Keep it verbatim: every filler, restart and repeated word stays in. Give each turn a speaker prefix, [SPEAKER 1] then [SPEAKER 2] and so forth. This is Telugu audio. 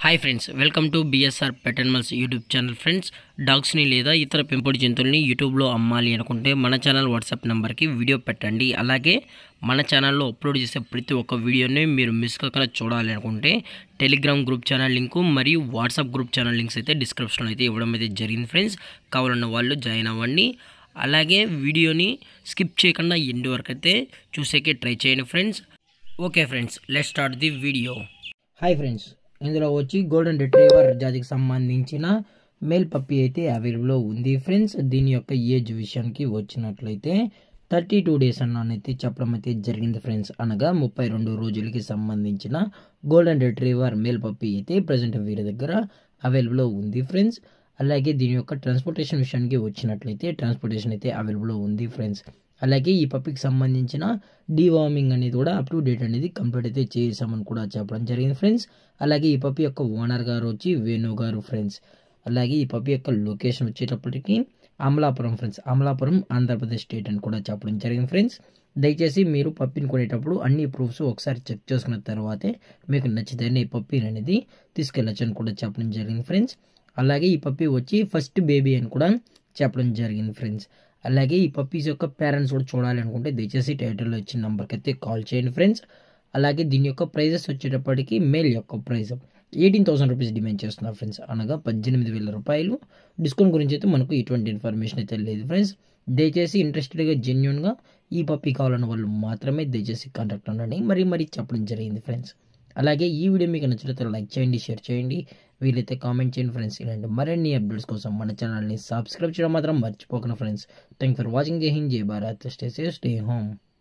[SPEAKER 1] Hi friends, welcome to BSR pet animals YouTube channel. Friends, డాగ్స్ని లేదా ఇతర పెంపుడు జంతువుల్ని యూట్యూబ్లో అమ్మాలి అనుకుంటే మన ఛానల్ వాట్సాప్ నెంబర్కి వీడియో పెట్టండి. అలాగే మన ఛానల్లో అప్లోడ్ చేసే ప్రతి ఒక్క వీడియోని మీరు మిస్ కాకుండా చూడాలి అనుకుంటే టెలిగ్రామ్ గ్రూప్ ఛానల్ లింకు మరియు వాట్సాప్ గ్రూప్ ఛానల్ లింక్స్ అయితే డిస్క్రిప్షన్లో అయితే ఇవ్వడం అయితే జరిగింది. ఫ్రెండ్స్, కావాలన్న వాళ్ళు జాయిన్ అవ్వండి. అలాగే వీడియోని స్కిప్ చేయకుండా ఎండ్ వరకు అయితే చూసేకే ట్రై చేయండి friends. Okay friends, let's start the video. Hi friends, ఇందులో వచ్చి గోల్డెన్ రిట్రీవర్ జాతికి సంబంధించిన మేల్ పప్పీ అయితే అవైలబుల్లో ఉంది ఫ్రెండ్స్. దీని యొక్క ఏజ్ విషయానికి వచ్చినట్లయితే థర్టీ టూ డేస్ అన్నైతే చెప్పడం అయితే జరిగింది ఫ్రెండ్స్. అనగా ముప్పై రెండు రోజులకి సంబంధించిన గోల్డెన్ రిట్రీవర్ మేల్ పప్పీ అయితే ప్రజెంట్ వీరి దగ్గర అవైలబుల్లో ఉంది ఫ్రెండ్స్. అలాగే దీని యొక్క ట్రాన్స్పోర్టేషన్ విషయానికి వచ్చినట్లయితే ట్రాన్స్పోర్టేషన్ అయితే అవైలబుల్లో ఉంది ఫ్రెండ్స్. అలాగే ఈ పప్పీకి సంబంధించిన డీవార్మింగ్ అనేది కూడా అప్ టు డేట్ అనేది కంప్లీట్ అయితే చేసామని కూడా చెప్పడం జరిగింది ఫ్రెండ్స్. అలాగే ఈ పప్పీ యొక్క ఓనర్ గారు వచ్చి వేణు గారు ఫ్రెండ్స్. అలాగే ఈ పప్పీ యొక్క లొకేషన్ వచ్చేటప్పటికి అమలాపురం ఫ్రెండ్స్. అమలాపురం ఆంధ్రప్రదేశ్ స్టేట్ అని కూడా చెప్పడం జరిగింది ఫ్రెండ్స్. దయచేసి మీరు పప్పీని కొనేటప్పుడు అన్ని ప్రూఫ్స్ ఒకసారి చెక్ చేసుకున్న తర్వాతే మీకు నచ్చితేనే ఈ పప్పీని అనేది తీసుకెళ్ళచ్చు అని కూడా చెప్పడం జరిగింది ఫ్రెండ్స్. అలాగే ఈ పప్పీ వచ్చి ఫస్ట్ బేబీ అని కూడా చెప్పడం జరిగింది ఫ్రెండ్స్. అలాగే ఈ పప్పీస్ యొక్క పేరెంట్స్ కూడా చూడాలి అనుకుంటే దయచేసి టైటిల్లో ఇచ్చిన నెంబర్కి అయితే కాల్ చేయండి ఫ్రెండ్స్. అలాగే దీని యొక్క ప్రైజెస్ వచ్చేటప్పటికి మేల్ యొక్క price eighteen thousand rupees demand చేస్తున్నారు ఫ్రెండ్స్. అనగా పద్దెనిమిది వేల రూపాయలు. డిస్కౌంట్ గురించి అయితే మనకు ఎటువంటి ఇన్ఫర్మేషన్ అయితే లేదు ఫ్రెండ్స్. దయచేసి ఇంట్రెస్టెడ్గా జెన్యున్గా ఈ పప్పీ కావాలన్న వాళ్ళు మాత్రమే దయచేసి కాంటాక్ట్ అవ్వండి. మరీ మరీ చెప్పడం జరిగింది ఫ్రెండ్స్. అలాగే ఈ వీడియో మీకు నచ్చినట్లయితే లైక్ చేయండి, షేర్ చేయండి, వీలైతే కామెంట్ చేయండి ఫ్రెండ్స్. ఇలాంటి మరిన్ని అప్డేట్స్ కోసం మన ఛానల్ని సబ్స్క్రైబ్ చేయడం మాత్రం మర్చిపోకండి friends. Thank for watching. Jai Hind, Jai Bharat, stay safe, stay home.